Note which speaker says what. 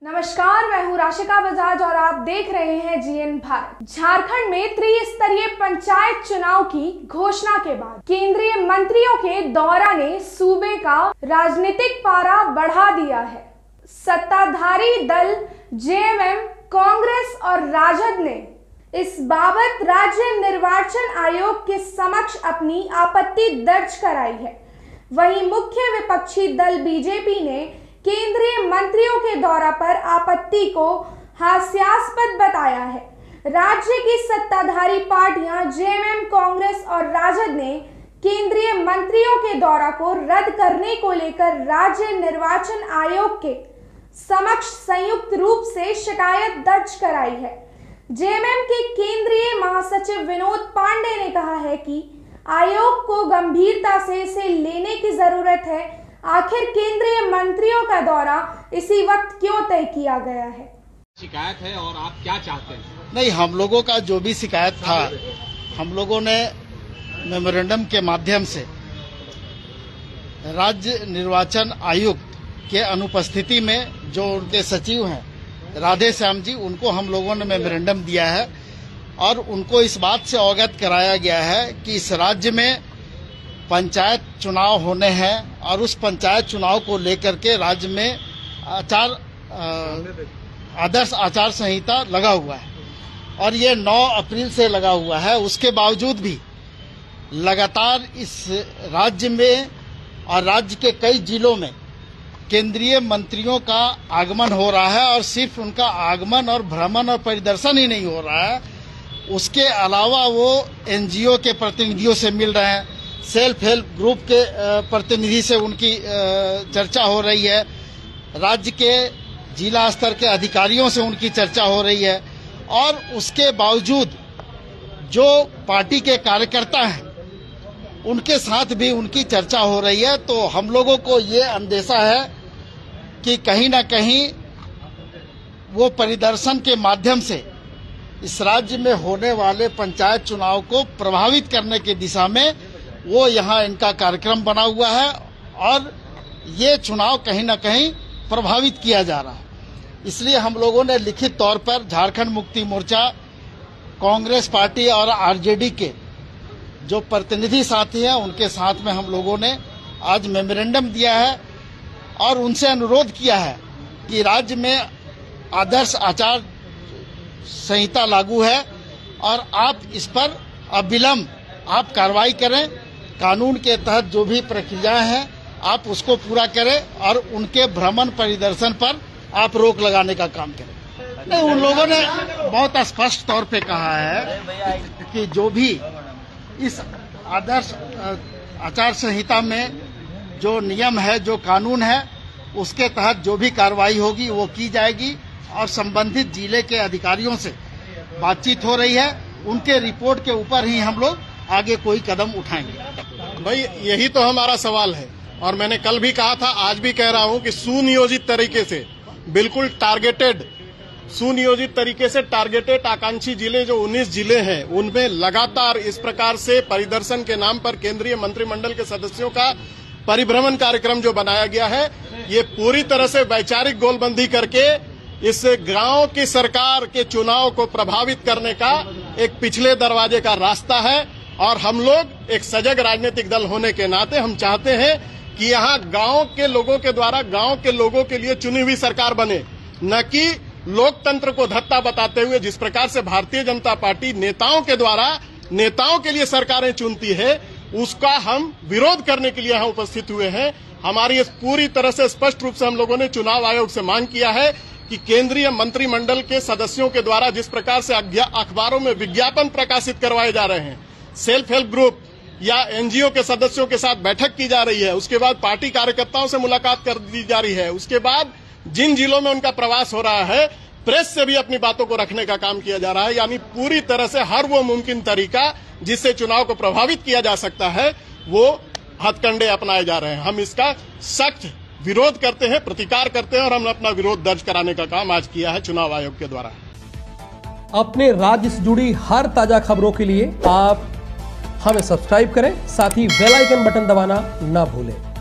Speaker 1: नमस्कार, मैं हूँ राशिका बजाज और आप देख रहे हैं जीएन भारत। झारखंड में त्रिस्तरीय पंचायत चुनाव की घोषणा के बाद केंद्रीय मंत्रियों के दौरा ने सूबे का राजनीतिक पारा बढ़ा दिया है। सत्ताधारी दल जेएमएम, कांग्रेस और राजद ने इस बाबत राज्य निर्वाचन आयोग के समक्ष अपनी आपत्ति दर्ज कराई है। वहीं मुख्य विपक्षी दल बीजेपी ने केंद्रीय मंत्रियों के दौरा पर आपत्ति को हास्यास्पद बताया है। राज्य की सत्ताधारी पार्टियां जेएमएम, कांग्रेस और राजद ने केंद्रीय मंत्रियों के दौरा को रद्द करने को लेकर राज्य निर्वाचन आयोग के समक्ष संयुक्त रूप से शिकायत दर्ज कराई है। जेएमएम के केंद्रीय महासचिव विनोद पांडे ने कहा है कि आयोग को गंभीरता से इसे लेने की जरूरत है। आखिर केंद्रीय मंत्रियों का दौरा इसी वक्त क्यों तय किया गया है?
Speaker 2: शिकायत है और आप क्या चाहते हैं?
Speaker 3: नहीं, हम लोगों का जो भी शिकायत था, हम लोगों ने मेमोरेंडम के माध्यम से राज्य निर्वाचन आयुक्त के अनुपस्थिति में जो उनके सचिव हैं राधे श्याम जी, उनको हम लोगों ने मेमोरेंडम दिया है और उनको इस बात से अवगत कराया गया है कि इस राज्य में पंचायत चुनाव होने हैं और उस पंचायत चुनाव को लेकर के राज्य में आदर्श आचार संहिता लगा हुआ है और ये 9 अप्रैल से लगा हुआ है। उसके बावजूद भी लगातार इस राज्य में और राज्य के कई जिलों में केंद्रीय मंत्रियों का आगमन हो रहा है और सिर्फ उनका आगमन और भ्रमण और परिदर्शन ही नहीं हो रहा है, उसके अलावा वो एनजीओ के प्रतिनिधियों से मिल रहे हैं, सेल्फ हेल्प ग्रुप के प्रतिनिधि से उनकी चर्चा हो रही है, राज्य के जिला स्तर के अधिकारियों से उनकी चर्चा हो रही है और उसके बावजूद जो पार्टी के कार्यकर्ता हैं उनके साथ भी उनकी चर्चा हो रही है। तो हम लोगों को ये अंदेशा है कि कहीं ना कहीं वो परिदर्शन के माध्यम से इस राज्य में होने वाले पंचायत चुनाव को प्रभावित करने की दिशा में वो यहाँ इनका कार्यक्रम बना हुआ है और ये चुनाव कहीं ना कहीं प्रभावित किया जा रहा है। इसलिए हम लोगों ने लिखित तौर पर झारखंड मुक्ति मोर्चा, कांग्रेस पार्टी और आरजेडी के जो प्रतिनिधि साथी हैं उनके साथ में हम लोगों ने आज मेमोरेंडम दिया है और उनसे अनुरोध किया है कि राज्य में आदर्श आचार संहिता लागू है और आप इस पर अविलंब आप कार्रवाई करें, कानून के तहत जो भी प्रक्रियाएं हैं आप उसको पूरा करें और उनके भ्रमण परिदर्शन पर आप रोक लगाने का काम करें। नहीं, उन लोगों ने बहुत स्पष्ट तौर पे कहा है कि जो भी इस आदर्श आचार संहिता में जो नियम है, जो कानून है, उसके तहत जो भी कार्रवाई होगी वो की जाएगी और संबंधित जिले के अधिकारियों से बातचीत हो रही है, उनके रिपोर्ट के ऊपर ही हम लोग आगे कोई कदम उठाएंगे।
Speaker 4: भाई, यही तो हमारा सवाल है और मैंने कल भी कहा था, आज भी कह रहा हूं कि सुनियोजित तरीके से, बिल्कुल टारगेटेड, सुनियोजित तरीके से टारगेटेड आकांक्षी जिले जो 19 जिले हैं उनमें लगातार इस प्रकार से परिदर्शन के नाम पर केंद्रीय मंत्रिमंडल के सदस्यों का परिभ्रमण कार्यक्रम जो बनाया गया है, ये पूरी तरह से वैचारिक गोलबंदी करके इस गांव की सरकार के चुनाव को प्रभावित करने का एक पिछले दरवाजे का रास्ता है। और हम लोग एक सजग राजनीतिक दल होने के नाते हम चाहते हैं कि यहाँ गांव के लोगों के द्वारा गांव के लोगों के लिए चुनी हुई सरकार बने, न कि लोकतंत्र को धत्ता बताते हुए जिस प्रकार से भारतीय जनता पार्टी नेताओं के द्वारा नेताओं के लिए सरकारें चुनती है, उसका हम विरोध करने के लिए यहाँ उपस्थित हुए हैं। हमारी इस पूरी तरह से स्पष्ट रूप से हम लोगों ने चुनाव आयोग से मांग किया है कि केंद्रीय मंत्रिमंडल के सदस्यों के द्वारा जिस प्रकार से अखबारों में विज्ञापन प्रकाशित करवाए जा रहे हैं, सेल्फ हेल्प ग्रुप या एनजीओ के सदस्यों के साथ बैठक की जा रही है, उसके बाद पार्टी कार्यकर्ताओं से मुलाकात कर दी जा रही है, उसके बाद जिन जिलों में उनका प्रवास हो रहा है, प्रेस से भी अपनी बातों को रखने का काम किया जा रहा है। यानी पूरी तरह से हर वो मुमकिन तरीका जिससे चुनाव को प्रभावित किया जा सकता है वो हथकंडे अपनाए जा रहे हैं। हम इसका सख्त विरोध करते हैं, प्रतिकार करते हैं और हमने अपना विरोध दर्ज कराने का काम आज किया है चुनाव आयोग के द्वारा।
Speaker 5: अपने राज्य से जुड़ी हर ताजा खबरों के लिए आप हमें सब्सक्राइब करें, साथ ही बेल आइकन बटन दबाना ना भूलें।